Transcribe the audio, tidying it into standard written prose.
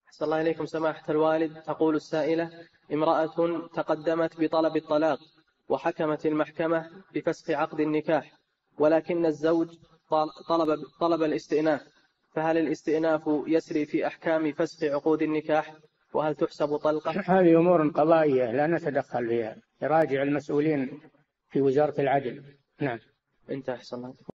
أحسن الله إليكم سماحة الوالد. تقول السائلة: امرأة تقدمت بطلب الطلاق وحكمت المحكمة بفسخ عقد النكاح، ولكن الزوج طلب الاستئناف، فهل الاستئناف يسري في أحكام فسخ عقود النكاح؟ وهل تحسب طلقة؟ هذه أمور قضائية لا نتدخل فيها، يراجع المسؤولين في وزارة العدل. نعم. انت أحسن الله.